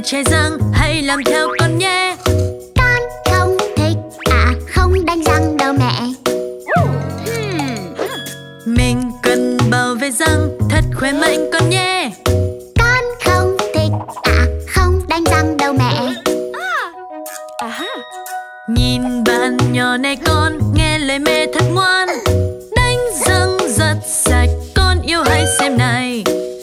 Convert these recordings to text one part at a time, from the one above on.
chảy răng, hãy làm theo con nhé. Con không thích không đánh răng đâu mẹ. Mình cần bảo vệ răng thật khỏe mạnh con nhé. Con không thích không đánh răng đâu mẹ. Nhìn bạn nhỏ này con, nghe lời mẹ thật ngoan. Đánh răng rất sạch, con yêu hãy xem này.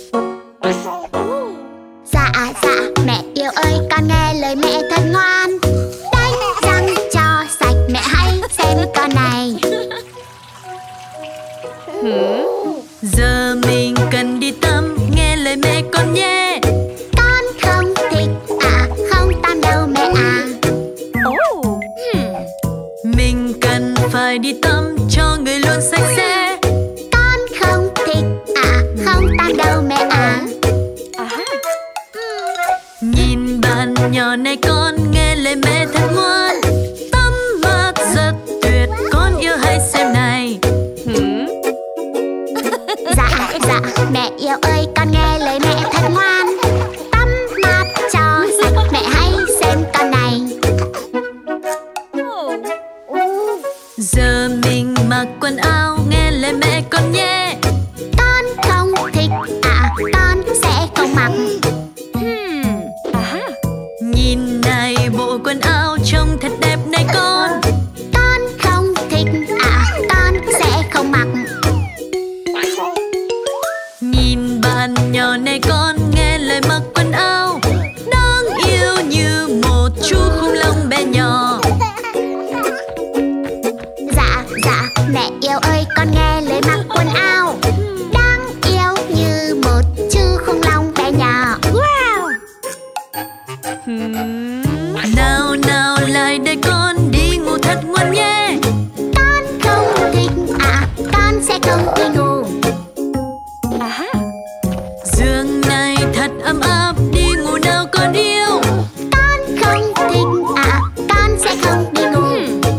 Dạ mẹ yêu ơi, con nghe lời mẹ thật ngoan. Đánh răng cho sạch, mẹ hãy xem con này. Giờ mình cần đi tắm, nghe lời mẹ con nhé. Con không thích không tắm đâu mẹ à. Mình cần phải đi tắm cho người luôn sạch sẽ. Con không thích không tắm đâu mẹ à. Nhìn bạn nhỏ này con, nghe lời mẹ thật ngoan. Tắm mát rất tuyệt, con yêu hãy xem này. Dạ mẹ yêu ơi, con nghe lời mẹ thật ngoan. Tắm mát cho sạch, mẹ hãy xem con này. Giờ mình mặc quần áo, nghe lời mẹ con nhé. Con không thích con sẽ không mặc. Nhìn này, bộ quần áo trông thật đẹp này con. Con không thích con sẽ không mặc. Nhìn bạn nhỏ này con, nghe lời mặc quần áo. Đáng yêu như một chú khủng long bé nhỏ. Dạ mẹ yêu ơi, con nghe lời mặc quần áo. Đáng yêu như một chú khủng long bé nhỏ. Wow. Nào lại đây con, đi ngủ thật ngoan nhé. Con không thích con sẽ không đi ngủ. Giường này thật ấm áp, đi ngủ nào con yêu. Con không thích con sẽ không đi ngủ.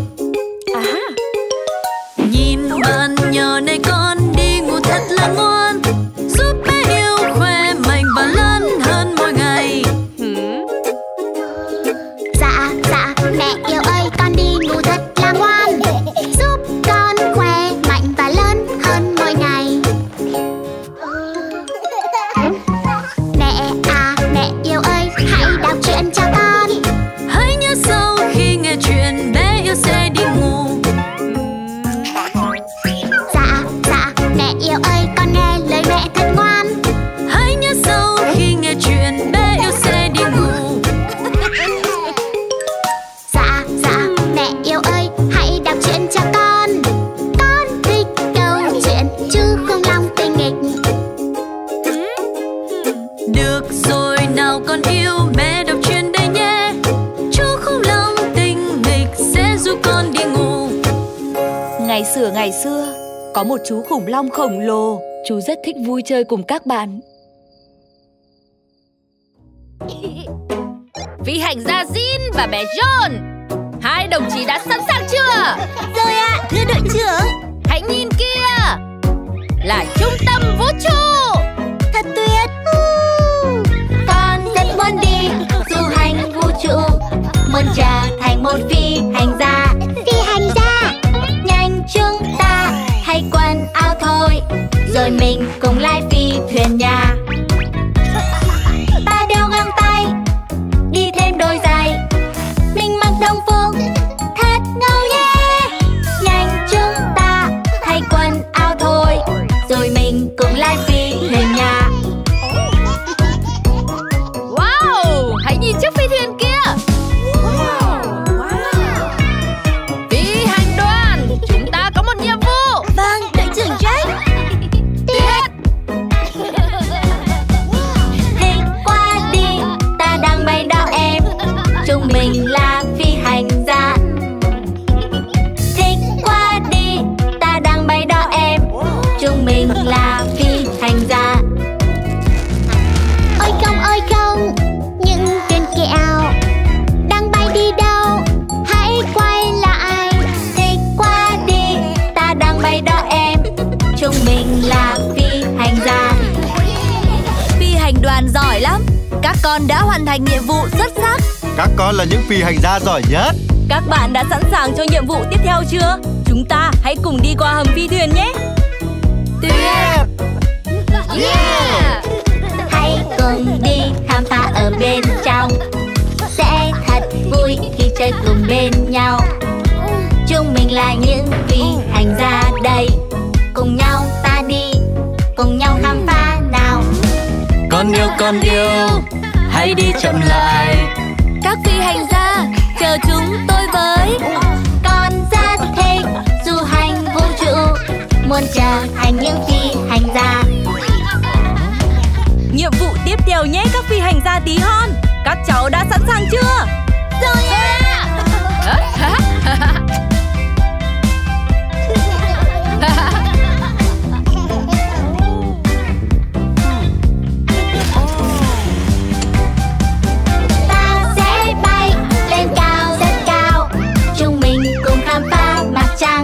Nhìn bạn nhỏ này con, đi ngủ thật là ngoan. Giúp bé yêu khỏe mạnh và lớn hơn mỗi ngày. Dạ mẹ yêu ơi, con đi ngủ thật là ngoan. Giúp con khỏe mạnh và lớn hơn mỗi ngày. Mẹ yêu ơi, hãy đọc truyện cho con. Hãy nhớ sau khi nghe chuyện, bé yêu sẽ đi ngủ. Dạ mẹ yêu ơi, con nghe lời mẹ thật ngoan. Hãy nhớ sau khi nghe chuyện, bé yêu sẽ đi ngủ. Dạ mẹ yêu ơi, hãy đọc truyện cho con. Con thích câu chuyện chú khủng long tinh nghịch. Được rồi nào con yêu, mẹ đọc truyện đây nhé. Chú khủng long tinh nghịch sẽ giúp con đi ngủ. Ngày xưa, có một chú khủng long khổng lồ. Chú rất thích vui chơi cùng các bạn. Phi hành gia Jin và bé John, hai đồng chí đã sẵn sàng chưa? Rồi ạ, thưa đội trưởng. Hãy nhìn kia, là trung tâm vũ trụ. Thật tuyệt. Con rất muốn đi du hành vũ trụ, muốn trở thành một phi hành gia. Nhanh chúng ta hãy quần áo thôi, rồi mình cùng lái phi thuyền nhà. Ta đeo găng tay, đi thêm đôi giày, mình mặc đồng phục thật ngầu nhé. Nhanh chúng ta hãy quần áo thôi, rồi mình cùng lái phi thuyền nhà. Wow, hãy nhìn chiếc phi thuyền kia. Phi hành đoàn, chúng ta có một nhiệm vụ. Vâng, đội trưởng Jack. Biết, con đã hoàn thành nhiệm vụ xuất sắc. Các con là những phi hành gia giỏi nhất. Các bạn đã sẵn sàng cho nhiệm vụ tiếp theo chưa? Chúng ta hãy cùng đi qua hầm phi thuyền nhé. Tuyệt! Yeah! Hãy cùng đi khám phá ở bên trong. Sẽ thật vui khi chơi cùng bên nhau. Chúng mình là những phi hành gia đây. Cùng nhau ta đi, cùng nhau khám phá nào. Con yêu, hãy đi chậm lại. Các phi hành gia, chờ chúng tôi với. Con rất thích du hành vũ trụ, muốn trở thành những phi hành gia. Nhiệm vụ tiếp theo nhé các phi hành gia tí hon. Các cháu đã sẵn sàng chưa? Rồi ạ! Ta sẽ bay lên cao rất cao, chúng mình cùng khám phá mặt trăng.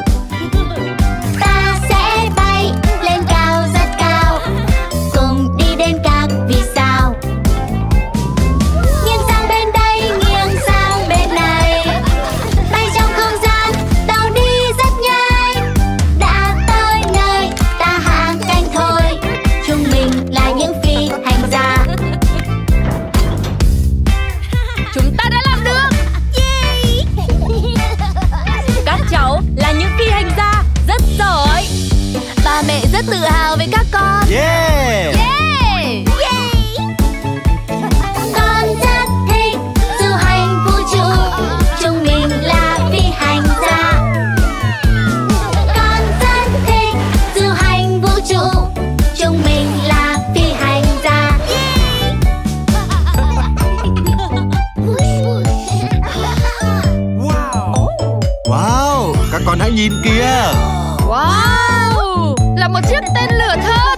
Ta sẽ bay lên cao rất cao, cùng đi đến các vì sao. Nghiêng sang bên đây, nghiêng sang bên này, bay trong không gian, tàu đi rất nhanh. Đã tới nơi, ta hạ cánh thôi, chúng mình là những phi hành gia. Chúng ta đã làm được. Các cháu là những phi hành gia rất giỏi. Ba mẹ rất tự hào với các con. Yeah! Con rất thích du hành vũ trụ, chúng mình là phi hành gia. Con rất thích du hành vũ trụ, chúng mình là phi hành gia. Wow, các con hãy nhìn kìa. Wow, là một chiếc tên lửa thật.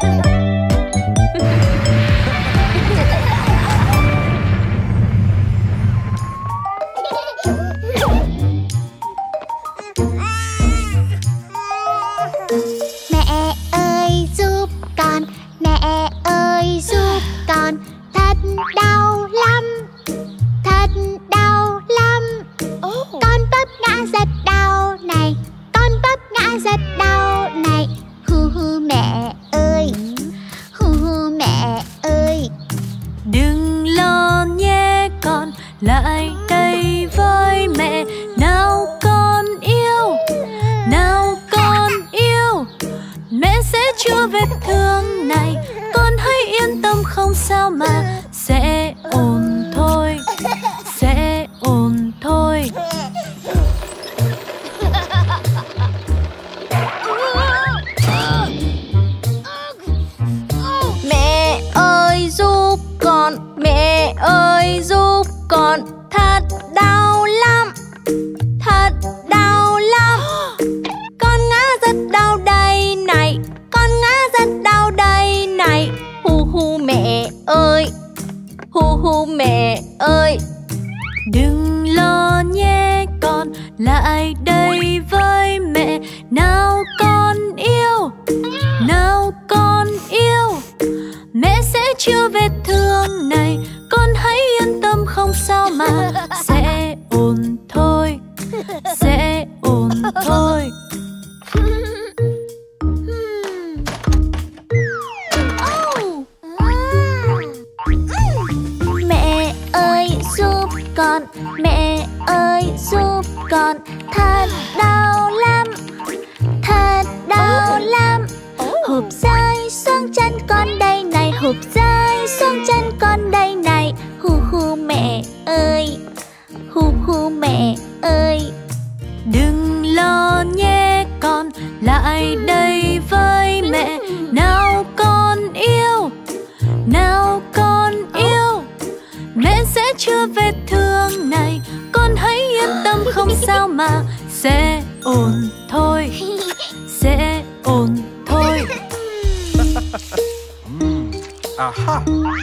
Mẹ ơi giúp con, mẹ ơi giúp con, thật đau lắm, thật đau lắm. Con vấp ngã rất đau này, con vấp ngã rất đau này. Hu hu mẹ ơi, hu hu mẹ ơi. Đừng lo nhé con, lại đây với mẹ. Nào con yêu, nào con yêu, mẹ sẽ chữa vết thương này. Con hãy yên tâm không sao mà, sẽ ổn thôi, sẽ ổn thôi. Mẹ ơi giúp con, mẹ ơi giúp con, thật đau lắm, thật đau lắm. Con ngã rất đau đây này, con ngã rất đau đây này. Hu hu mẹ ơi, hu hu mẹ ơi. Đừng lo nhé con, lại đây với mẹ. Nào con yêu, nào con yêu, mẹ sẽ chữa vết thương này. Con hãy yên tâm không sao mà, sẽ ổn thôi, sẽ ổn thôi. Mẹ ơi giúp con, mẹ ơi giúp con, thật đau lắm, thật đau lắm. Hụp rơi xuống chân con đây này, hụp rơi xuống chân con đây này. Hu hu mẹ ơi, hu hu mẹ ơi. Đừng lo nhé con, lại đây với mẹ. Nào con yêu, nào con yêu, mẹ sẽ chữa vết thương này. Con hãy yên tâm không sao mà, sẽ ổn thôi, sẽ ổn thôi. Aha.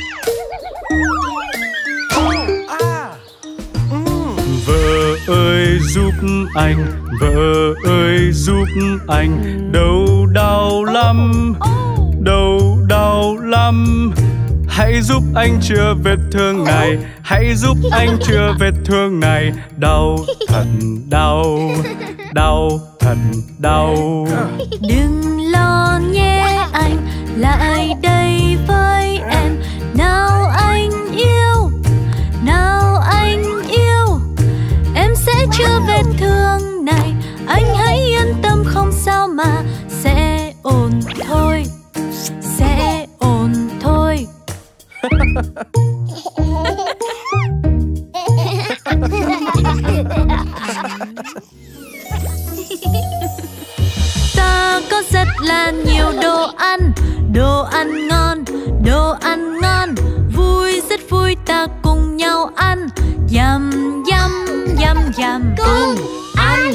Vợ ơi giúp anh, vợ ơi giúp anh, đầu đau lắm, đầu đau lắm. hãy giúp anh chữa vết thương này, hãy giúp anh chữa vết thương này. Đau thật đau, đau thật đau. Đừng lo nhé, anh lại đây với em. Nào anh yêu, nào anh yêu, em sẽ chữa vết thương này. Anh hãy yên tâm, không sao mà, sẽ ổn thôi, sẽ ổn thôi. Ta có rất là nhiều đồ ăn ngon, đồ ăn ngon. Vui, rất vui, ta cùng nhau ăn. Yum, yum, yum, yum. Cùng ăn.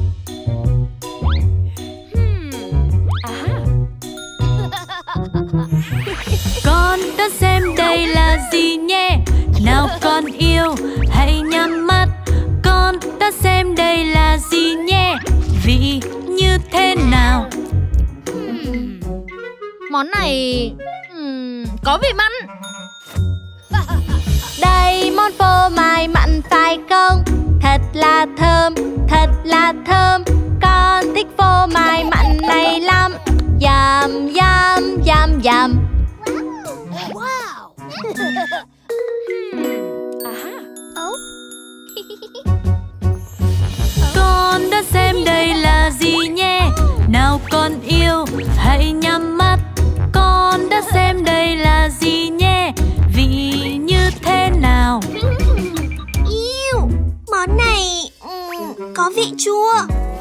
Con đã xem đây là gì nhé. Nào con yêu, hãy nhắm mắt. Con đã xem đây là gì nhé. Vị như thế nào? Món này có vị mặn. Đây món phô mai mặn phải không? Thật là thơm, thật là thơm. Con thích phô mai mặn này lắm. Yum, yum, yum, yum. Wow. Con đã xem đây là gì nhé. Nào con yêu, hãy nhắm mắt. Con đã xem đây là gì nhé. Vị như thế nào? Yêu, món này có vị chua.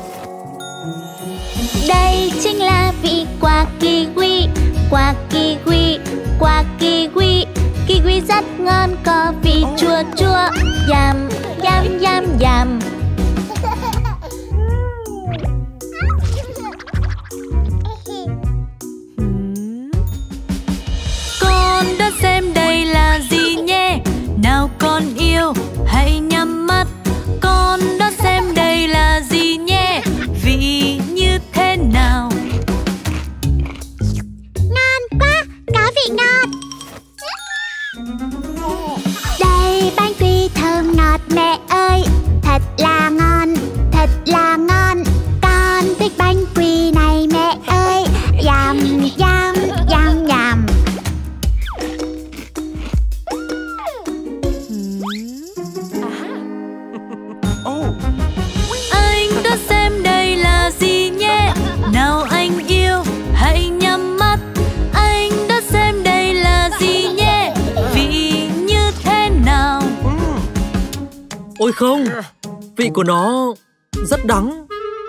Đây chính là vị quả kiwi, quả kiwi, quả kiwi. Kiwi rất ngon, có vị chua chua. Yum, yum, yum, yum. Con đã xem đây là gì nhé. Nào con yêu, hãy nhắm mắt. Con đã xem đây là gì nhé. Vị như thế nào? Ngon quá, có vị ngọt. Đây bánh quy thơm ngọt mẹ ơi. Thật là ngon, thật là ngon. Con thích bánh quy này mẹ ơi. Yum, yum, yum, yum. Anh đã xem đây là gì nhé. Nào anh yêu, hãy nhắm mắt. Anh đã xem đây là gì nhé. Vị như thế nào? Ôi không, vị của nó rất đắng.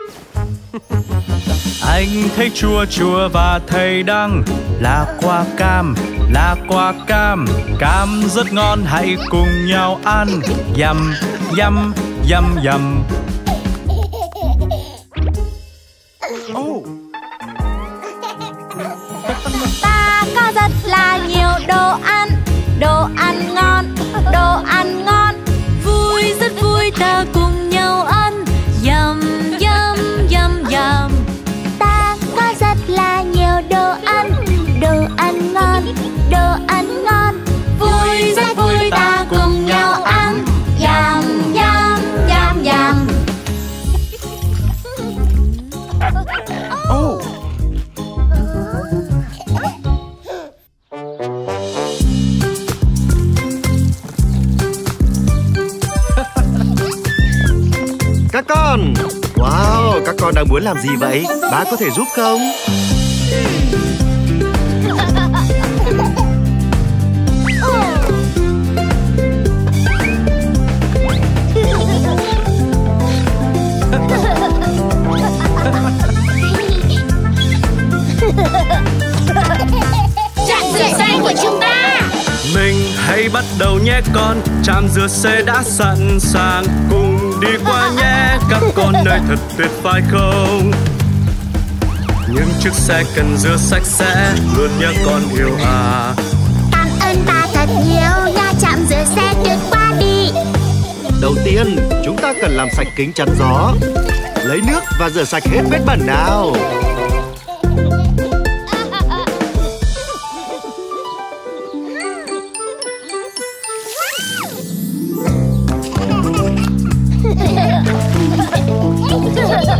Anh thấy chua chua và thấy đắng. Là quả cam, là quả cam. Cam rất ngon, hãy cùng nhau ăn. Yum, yum, yum, yum. Ta có rất là nhiều đồ ăn ngon, đồ ăn ngon. Vui, rất vui, ta cùng nhau ăn. Yum, yum, yum, yum. Ta có rất là nhiều đồ ăn ngon, đồ ăn ngon. Vui, rất vui, ta cùng nhau ăn. Yum, yum, yum, yum. Các con, wow, các con đang muốn làm gì vậy? Bác có thể giúp không? Trạm rửa xe của chúng ta. Mình hãy bắt đầu nhé con. Trạm rửa xe đã sẵn sàng. Cùng đi qua nhé các con, nơi thật tuyệt phải không? Những chiếc xe cần rửa sạch sẽ, luôn nhớ con yêu à. Cảm ơn ta thật nhiều, nha trạm rửa xe tuyệt quá đi. Đầu tiên, chúng ta cần làm sạch kính chắn gió. Lấy nước và rửa sạch hết vết bẩn nào.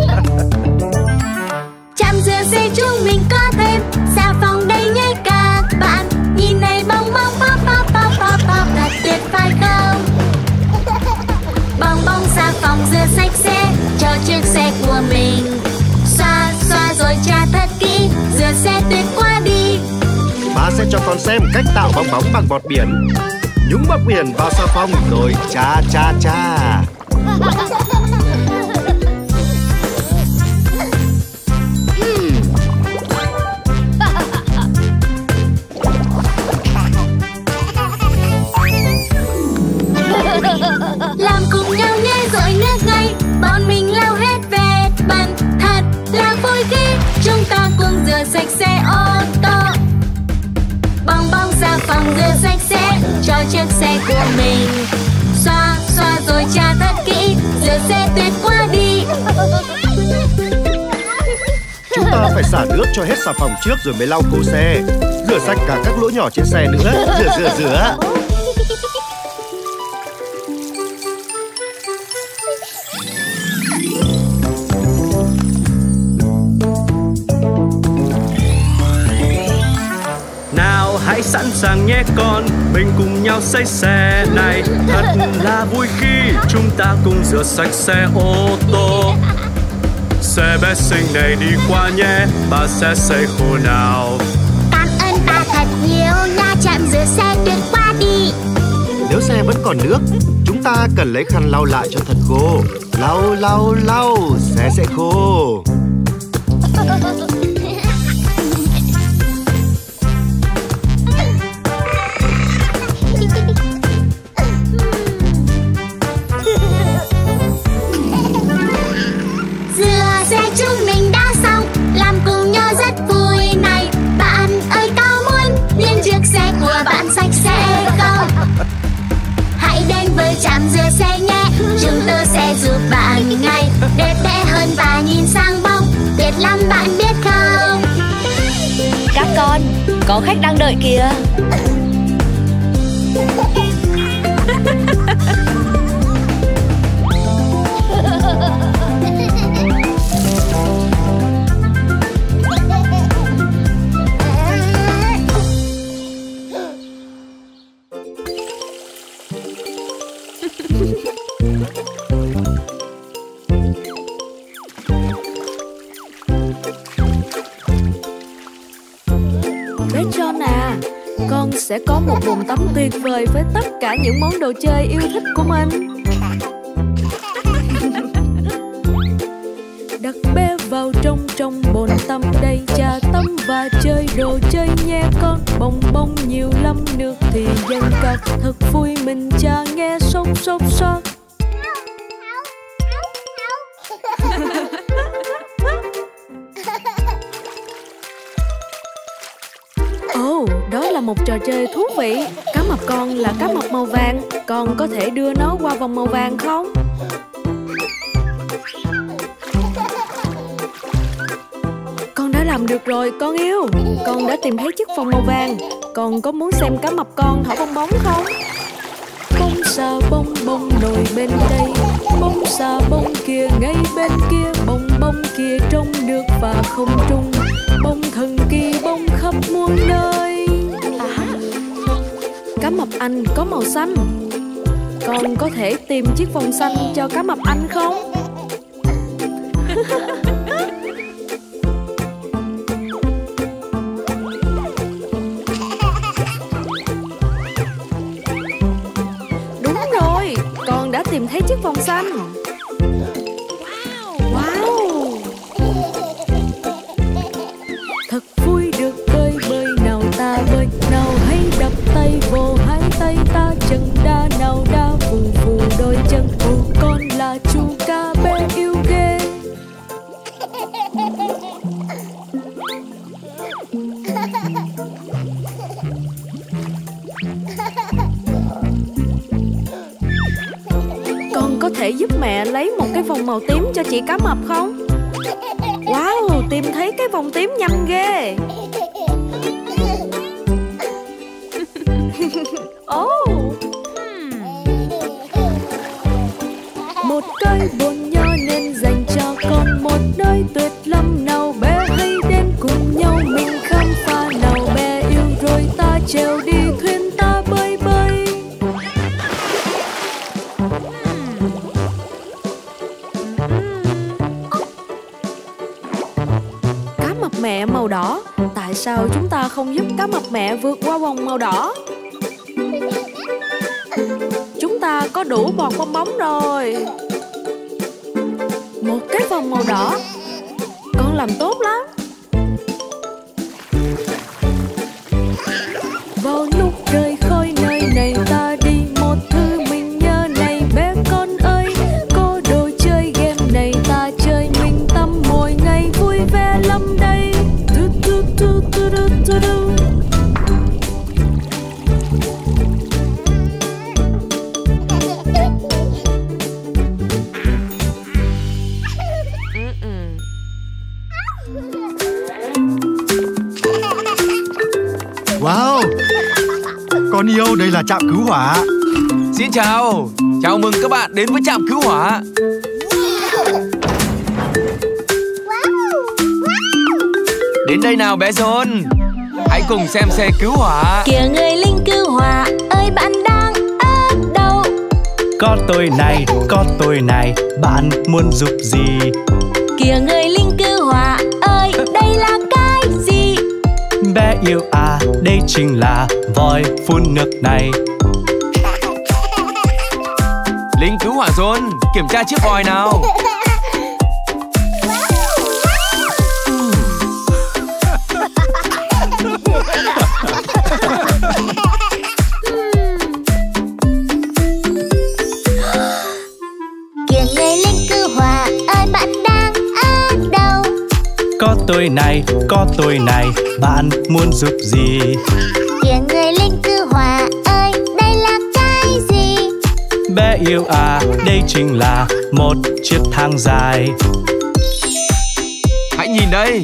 Trạm rửa xe chúng mình có thêm xà phòng đây nhé các bạn. Nhìn này bong bong pop pop pop pop pop, thật tuyệt phải không? Bong bong xà phòng rửa sạch sẽ cho chiếc xe của mình. Xoa xoa rồi chà thật kỹ, rửa xe tuyệt quá đi. Ba sẽ cho con xem cách tạo bong bóng bằng bọt biển. Nhúng bọt biển vào xà phòng rồi cha cha cha. Làm cùng nhau nhé rồi nước ngay, bọn mình lau hết vết bẩn. Thật là vui khi chúng ta cùng rửa sạch xe ô tô. Bong bong xà phòng rửa sạch sẽ cho chiếc xe của mình. Xoa xoa rồi chà thật kỹ, rửa xe tuyệt quá đi. Chúng ta phải xả nước cho hết xà phòng trước rồi mới lau cổ xe. Rửa sạch cả các lỗ nhỏ trên xe nữa. Rửa. Nào hãy sẵn sàng nhé con, mình cùng nhau xây xe này. Thật là vui khi chúng ta cùng rửa sạch xe ô tô. Xe bé xinh này đi qua nhé, ba sẽ sấy khô nào. Cảm ơn ba thật nhiều nha, trạm rửa xe tuyệt quá đi. Nếu xe vẫn còn nước, chúng ta cần lấy khăn lau lại cho thật khô. Lau, xe sẽ khô. Rửa xe chúng mình đã xong, làm cùng nhau rất vui này. Bạn ơi có muốn biến chiếc xe của bạn sạch sẽ không? Hãy đến với trạm rửa xe nhé, chúng tôi sẽ giúp bạn ngay. Đẹp đẽ hơn và nhìn sang bóng, tuyệt lắm bạn biết không? Các con, có khách đang đợi kìa. Bé John à, con sẽ có một bồn tắm tuyệt vời với tất cả những món đồ chơi yêu thích của mình. Đặt bé vào trong bồn tắm đầy trà tắm và chơi đồ chơi nhé con. Bong bong nhiều lắm, nước thì dâng cao, thật vui mình cha nghe sông xoát. Đó là một trò chơi thú vị. Cá mập con là cá mập màu vàng. Con có thể đưa nó qua vòng màu vàng không? Con đã làm được rồi con yêu. Con đã tìm thấy chiếc vòng màu vàng. Con có muốn xem cá mập con thổi bong bóng không? Bông xà bông bông nổi bên đây, bông xà bông kia ngay bên kia. Bông bông kia trong nước và không trung, bông thần kỳ bông khắp muôn nơi. Cá mập Anh có màu xanh. Con có thể tìm chiếc vòng xanh cho cá mập Anh không? Đúng rồi, con đã tìm thấy chiếc vòng xanh. Wow! Thật vui được bơi nào ta bơi. Nào hãy đập tay vô hai tay ta, chân đa nào đa phù đôi chân. Con là chú cá bé yêu ghê. Con có thể giúp mẹ lấy một cái vòng màu tím cho chị cá mập không? Wow, tìm thấy cái vòng tím nhanh ghê. Một cái bồn nho nên dành cho con, một nơi tuyệt lâm nào bé, hãy đến cùng nhau mình khám phá nào bé yêu rồi ta trèo đi thuyền ta bơi bơi. Cá mập mẹ màu đỏ, tại sao chúng ta không giúp cá mập mẹ vượt qua vòng màu đỏ? Chúng ta có đủ bọt bong bóng rồi. Một cái vòng màu đỏ, con làm tốt lắm. Vào lúc trời khói nơi này ta đi một thứ mình nhớ này bé con ơi, có đồ chơi game này ta chơi mình tâm mỗi ngày vui vẻ lắm đây. Tu tu tu tu tu tu tu. Wow, con yêu, đây là trạm cứu hỏa. Xin chào, chào mừng các bạn đến với trạm cứu hỏa. Đến đây nào bé John, hãy cùng xem xe cứu hỏa. Kìa người lính cứu hỏa ơi, bạn đang ở đâu? Có tôi này, bạn muốn giúp gì? Kìa người lính cứu hỏa ơi, đây là cái gì? Bé yêu à, đây chính là vòi phun nước này. Lính cứu hỏa John, kiểm tra chiếc vòi nào. Kìa người lính cứu hỏa ơi, bạn đang ở đâu? Có tôi này, bạn muốn giúp gì? Kìa người lính cứu hỏa ơi, đây là cái gì? Bé yêu à, đây chính là một chiếc thang dài. Hãy nhìn đây.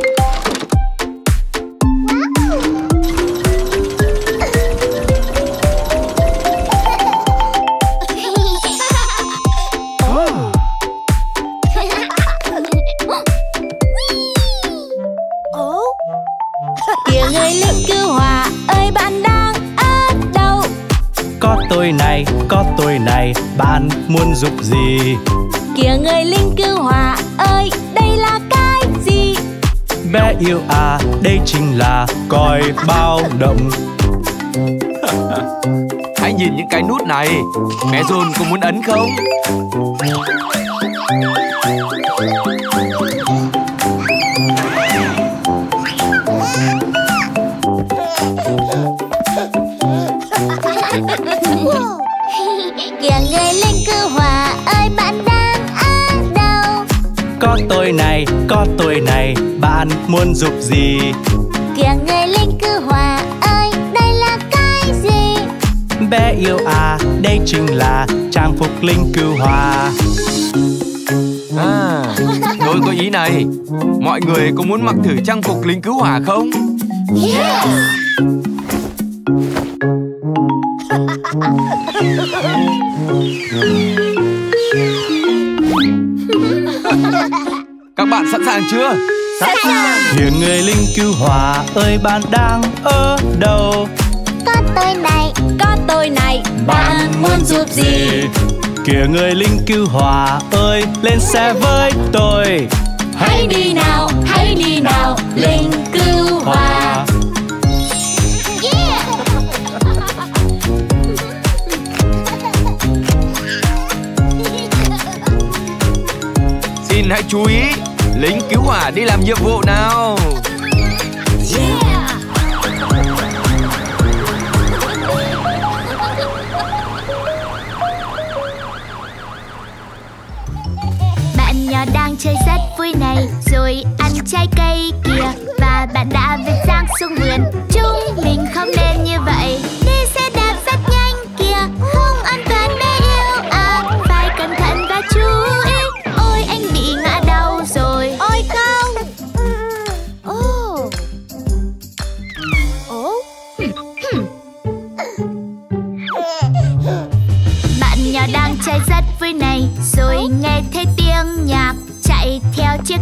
Kìa người lính cứu hỏa ơi, bạn đang ở đâu? Có tôi này, bạn muốn giúp gì? Kìa người lính cứu hỏa ơi, đây là cái gì? Bé yêu à, đây chính là còi báo động. Hãy nhìn những cái nút này. Bé John có muốn ấn không? Kìa người lính cứu hỏa ơi, bạn đang ở đâu? Có tôi này, bạn muốn giúp gì? Kìa người lính cứu hỏa ơi, đây là cái gì? Bé yêu à, đây chính là trang phục lính cứu hỏa. À, tôi có ý này. Mọi người có muốn mặc thử trang phục lính cứu hỏa không? Yes! Các bạn sẵn sàng chưa? Sẵn sàng. Kìa người lính cứu hỏa ơi, bạn đang ở đâu? Có tôi này, bạn muốn giúp gì? Kìa người lính cứu hỏa ơi, lên xe với tôi. Hãy đi nào, lính cứu hỏa. Yeah! Xin hãy chú ý, lính cứu hỏa đi làm nhiệm vụ nào. Yeah! Bạn nhỏ đang chơi rất vui này, rồi ăn trái cây kìa. Và bạn đã vượt rác xuống vườn. Chúng mình không nên như vậy. Đi xe đạp rất nhanh kìa, không an toàn bé yêu à. Phải cẩn thận và chú ý. Ôi anh bị ngã đau rồi. Ôi không. Bạn nhỏ đang chơi rất vui này, rồi nghe thấy tiếng nhạc. Chạy theo chiếc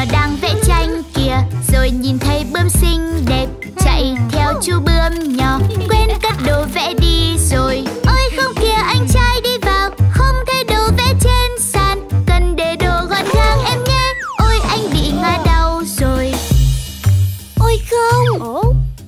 nhỏ đang vẽ tranh kìa, rồi nhìn thấy bướm xinh đẹp chạy theo chú bướm nhỏ, quên cất đồ vẽ đi rồi. Ôi không kìa, anh trai đi vào, không thấy đồ vẽ trên sàn, cần để đồ gọn gàng em nhé. Ôi anh bị ngã đau rồi. Ôi không.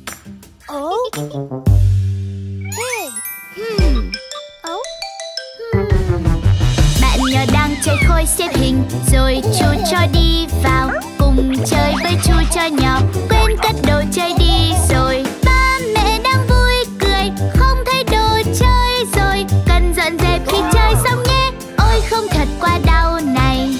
Bạn nhỏ đang chơi khôi xếp hình, rồi chú cho đi vào cùng chơi với chú cho nhỏ, quên cất đồ chơi đi rồi. Ba mẹ đang vui cười, không thấy đồ chơi rồi, cần dọn dẹp khi chơi xong nhé. Ôi không, thật quá đau này.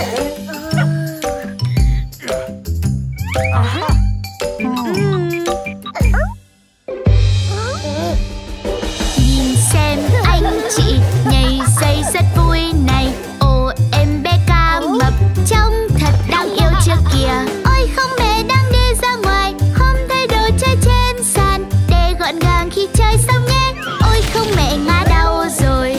Nhìn xem anh chị nhảy dây rất vui này. Ồ em bé cá mập trông thật đáng yêu chưa kìa. Ôi không, mẹ đang đi ra ngoài, không thấy đồ chơi trên sàn, để gọn gàng khi chơi xong nhé. Ôi không, mẹ ngã đau rồi.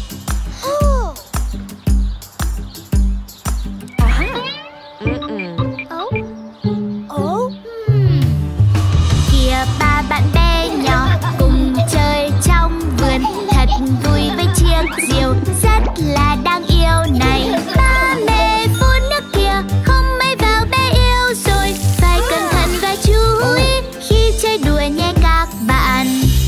Kìa ba bạn bé nhỏ cùng chơi trong vườn, thật vui với chiếc diều rất là đáng yêu này. Ba mẹ phun nước kìa, không may vào bé yêu rồi, phải cẩn thận và chú ý khi chơi đùa nhé các bạn.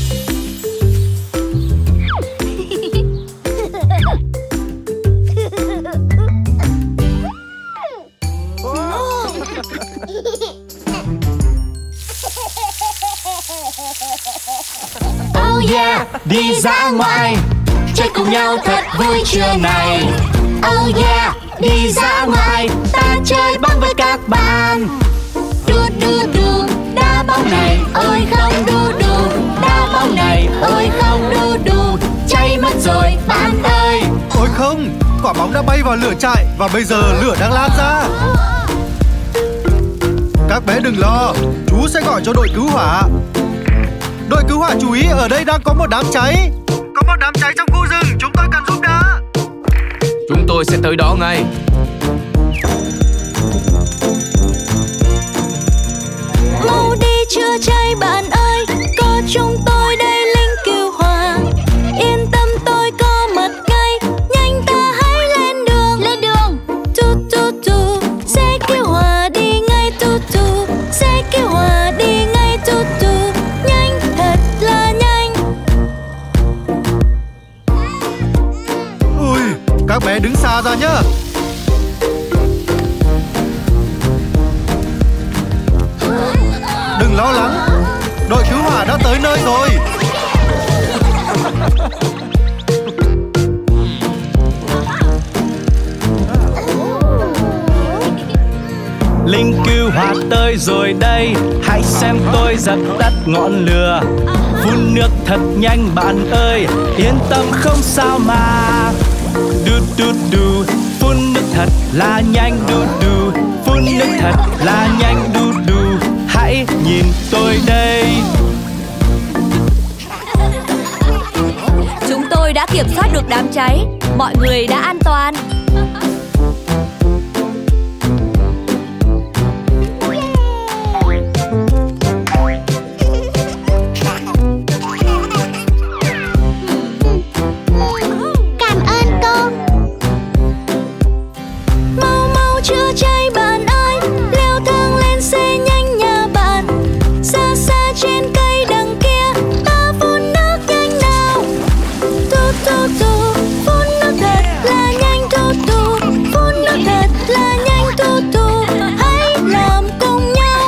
Oh yeah, đi dã ngoại, chơi cùng nhau thật vui trưa này. Oh yeah, đi dã ngoại, ta chơi bóng với các bạn. Đu đu đu, đá bóng này, ôi không đu đu, đá bóng này, ôi không đu đu, cháy mất rồi bạn ơi. Ôi không, quả bóng đã bay vào lửa trại và bây giờ lửa đang lan ra. Các bé đừng lo, chú sẽ gọi cho đội cứu hỏa. Đội cứu hỏa chú ý, ở đây đang có một đám cháy. Có một đám cháy trong khu rừng, chúng tôi cần giúp đỡ. Chúng tôi sẽ tới đó ngay. Mau đi chữa cháy bạn ơi, có chúng tôi đây lính cứu hỏa. Yên tâm tôi có mặt ngay, nhanh ta hãy lên đường. Lên đường. Tu tu tu, xe cứu hỏa đi ngay. Tu tu, xe cứu hỏa đi ngay. Tu tu, nhanh thật là nhanh. Ui, các bé đứng xa ra nhá. Đừng lo lắng, đội cứu hỏa đã tới nơi rồi. Lính cứu hỏa tới rồi đây, hãy xem tôi dập tắt ngọn lửa. Phun nước thật nhanh bạn ơi, yên tâm không sao mà. Đu đu đu, phun nước thật là nhanh. Đu đu, phun nước thật là nhanh. Đu đu, hãy nhìn tôi đây. Chúng tôi đã kiểm soát được đám cháy, mọi người đã an toàn. Cảm ơn cô. Mau mau chữa cháy bạn ơi, leo thang lên xe nhanh nhà bạn. Xa xa trên cây đằng kia, ta phun nước nhanh nào. Tu tu tu, phun nước thật là nhanh. Tu tu, phun nước thật là nhanh. Tu tu, hãy làm cùng nhau.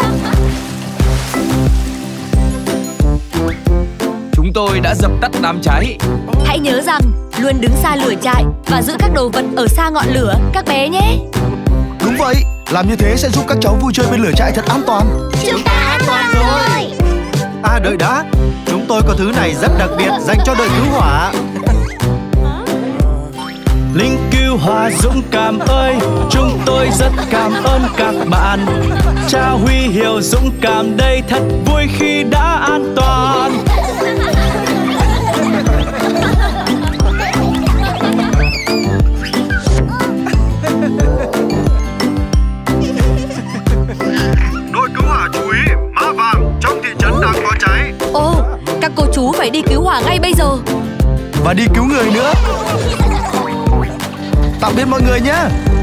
Chúng tôi đã dập tắt đám cháy. Hãy nhớ rằng luôn đứng xa lửa trại và giữ các đồ vật ở xa ngọn lửa các bé nhé. Đúng vậy, làm như thế sẽ giúp các cháu vui chơi bên lửa trại thật an toàn. Chúng ta an toàn rồi. À đợi đã, chúng tôi có thứ này rất đặc biệt dành cho đội cứu hỏa. Lính cứu hỏa dũng cảm ơi, chúng tôi rất cảm ơn các bạn. Trao huy hiệu dũng cảm đây, thật vui khi đã an toàn. hỏa ngay bây giờ. Và đi cứu người nữa. Tạm biệt mọi người nhé.